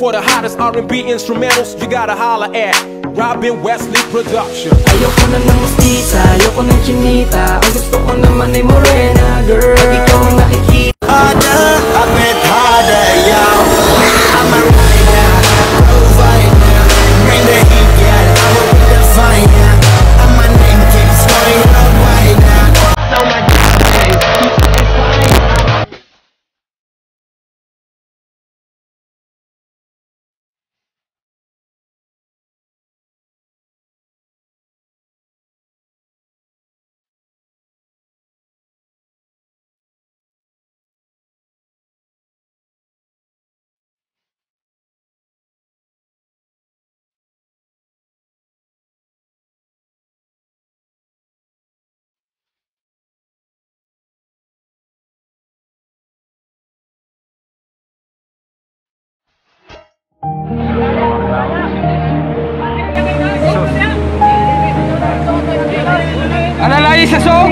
For the hottest R&B instrumentals, you gotta holler at Robin Wesley Production. Ayoko na ng mustisa, ayoko ng chinita. Ang gusto ko naman ay morena, girl. Pag ikaw ang nakikita, harder, a bit harder, yo. I'm a rider, provider. Bring the heat, yeah, I will be the fire. And my name keeps going up wider. Now my name keeps getting fire. Ada lagi sesong?